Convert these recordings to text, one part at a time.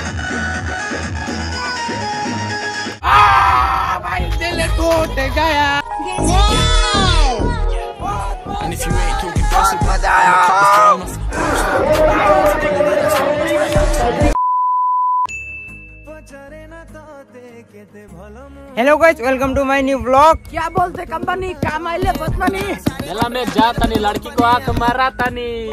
भाई दिल टूट गया। मजा आया। Hello guys, welcome to my new vlog. क्या बोलते कंपनी काम आइले बतनी चला मैं जाता नहीं, लड़की को आंख माराता नहीं।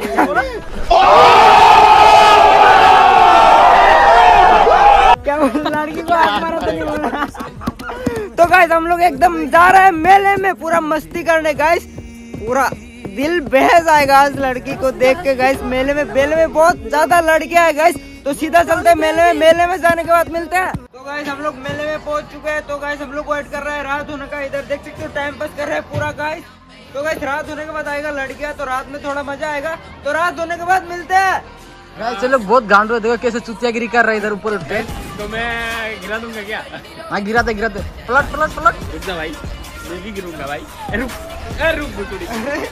क्या लड़की को आंख माराता नहीं बोला। तो गाइस हम लोग एकदम जा रहे हैं मेले में पूरा मस्ती करने। गाइस पूरा दिल बहल जाएगा आज लड़की को देख के। गाइस मेले में बहुत ज्यादा लड़कियां हैं गाइस। तो सीधा चलते हैं मेले में जाने के बाद मिलते हैं। तो गाइस हम लोग मेले में पहुंच चुके हैं। तो गाइस हम लोग वेट कर रहे हैं रात होने का। इधर देख सकते हो टाइम पास कर रहे हैं पूरा गाइस। तो गाइस रात होने के बाद आएगा लड़कियां, तो रात में थोड़ा मजा आएगा। तो रात होने के बाद मिलते हैं गाइस। चलो बहुत गांड हुआ, देखो कैसे चुतियागिरी कर रहा है इधर ऊपर उठ के। तो मैं गिरा दूंगा क्या? हाँ गिराते पलट रुक जा भाई, मैं भी गिरूंगा भाई। रुक बुटुड़ी।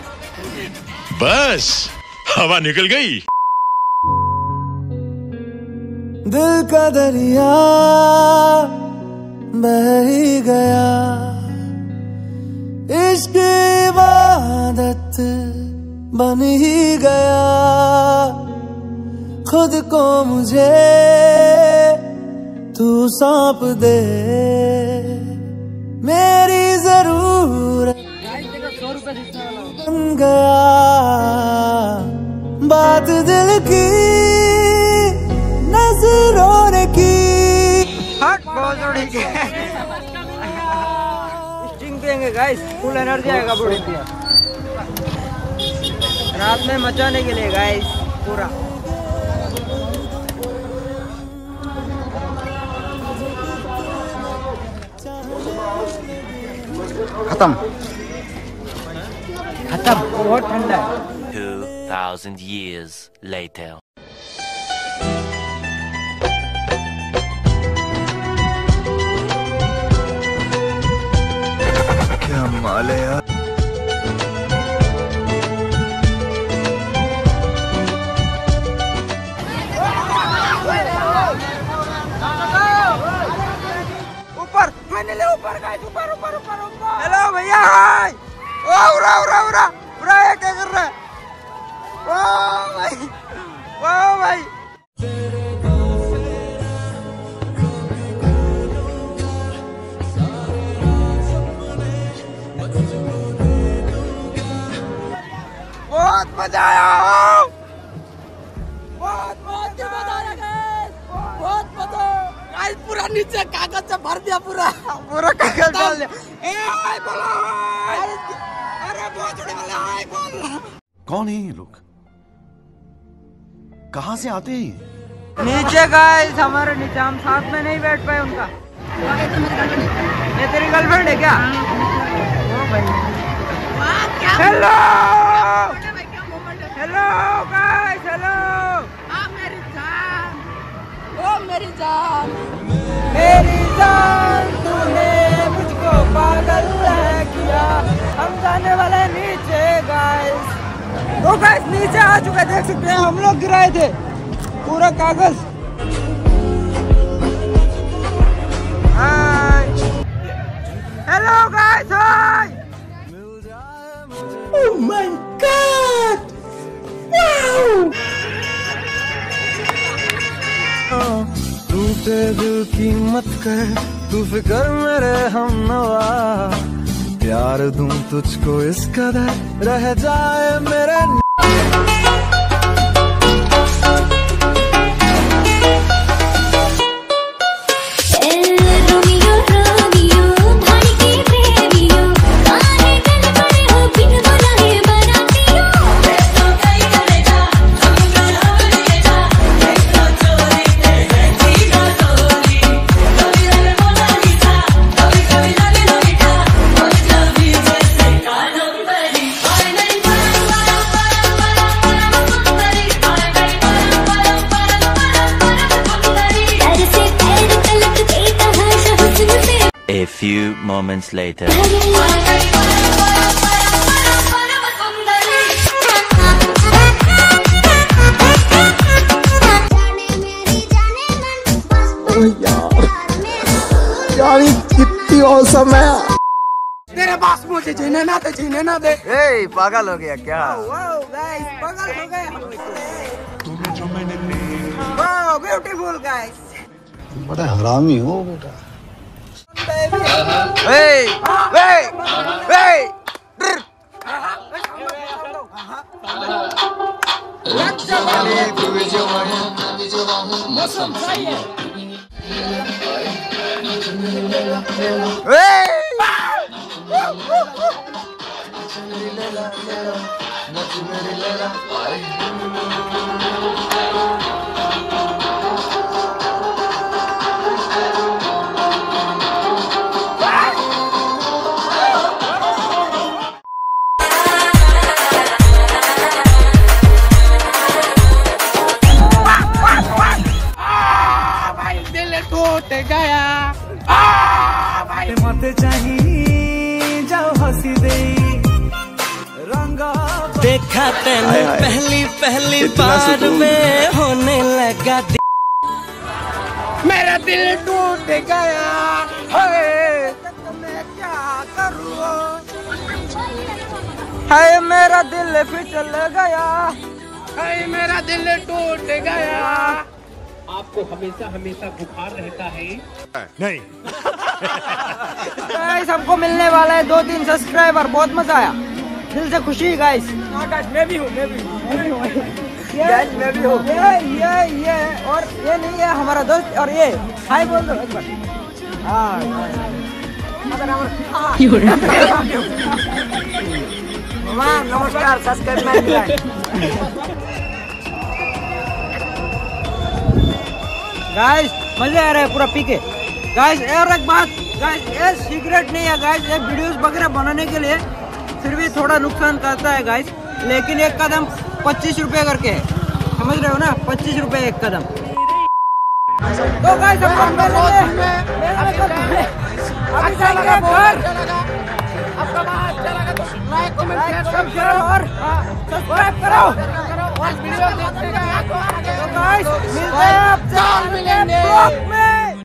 बस हवा निकल गई। दिल का दरिया बह ही गया, इश्क इबादत बन ही गया। खुद को मुझे तू सौंप दे, मेरी जरूरत बन गया। बात दिल की नजरों ने की। स्टिंग पिएंगे गाइस, फुल एनर्जी आएगा बॉडी पे रात में मचाने के लिए गाइस पूरा। खत्म बहुत ठंडा है। 2000 years later. क्या माल है यार। ऊपर फाइनली ऊपर गाइस, ऊपर। हेलो भैया, हाय। ओ उरा ये क्या कर रहा है? वाह भाई बहुत मजा आया। बहुत मजा गाइस। पूरा नीचे कागज से भर दिया, पूरा कागज डाल दिया। हाय बोलो, अरे बहुत बड़े वाले हाय बोल। कौन है ये लोग, कहाँ से आते हैं? नीचे गाइस हमारे नीचे, हम साथ में नहीं बैठ पाए उनका। ये तेरी गर्लफ्रेंड है क्या? ओ भाई हेलो गाइस, हेलो। मेरी जान तूने मुझको पागल किया। हम जाने वाले नीचे गाइस। तो गाइस नीचे आ चुके, देख सकते हैं हम लोग गिराए थे पूरा कागज। Hi hello guys, hi. Oh my god, wow. टूटे दिल की मत कर तू फिकर मेरे हमनवा, प्यार दूं तुझको इस कदर रह जाए मेरे। A few moments later. यार ये कितनी औसम है। तेरे पास मुझे जीने ना दे। ए पागल हो गया क्या? वाओ गाइस, पागल हो गए हम। Wow beautiful guys. बड़ा हरामी हो बेटा। मत चाहिए जाओ हंसी दे रंग देखा तेने पहली बार में होने लगा मेरा दिल टूट गया है, मैं क्या करूँ? है मेरा दिल फिसल गया, है मेरा दिल टूट गया। आपको हमेशा बुखार रहता है? नहीं। गाइस हमको मिलने वाला है 2-3 सब्सक्राइबर, बहुत मजा आया, दिल से खुशी गाइस। मैं भी हूँ। ये और ये नहीं है हमारा दोस्त, और ये हाय बोल दो एक बार। नमस्कार, सब्सक्राइब। गाइस मजे आ रहे हैं पूरा पी के। गाइस और एक बात गाइस, ये सिगरेट नहीं है गाइस, ये वीडियोस वगैरह बनाने के लिए फिर भी थोड़ा नुकसान करता है गाइस, लेकिन एक कदम 25 रुपए करके है, समझ रहे हो ना? 25 रुपए एक कदम। तो गाइस अभी जाएंगे घर। आपका बात अच्छा लगा तो लाइक कमेंट शेयर और सब्सक्राइब करो। और वीडियो देखने का तो गाइस मिलते हैं ब्लॉग में।